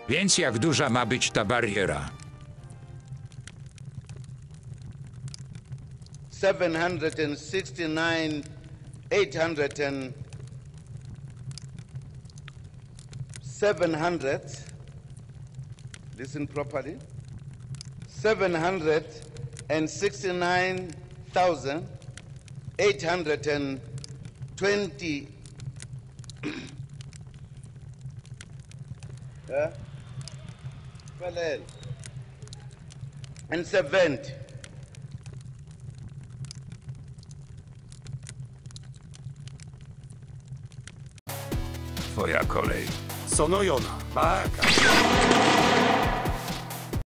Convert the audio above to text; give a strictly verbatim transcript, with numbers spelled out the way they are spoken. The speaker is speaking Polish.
Więc jak duża ma być ta bariera? seven hundred sixty-nine, eight hundred and seven hundred. Listen properly. Seven hundred and sixty-nine thousand eight hundred and twenty. Yeah. Well, and seventy. Twoja kolej. Sono Jona. Baka.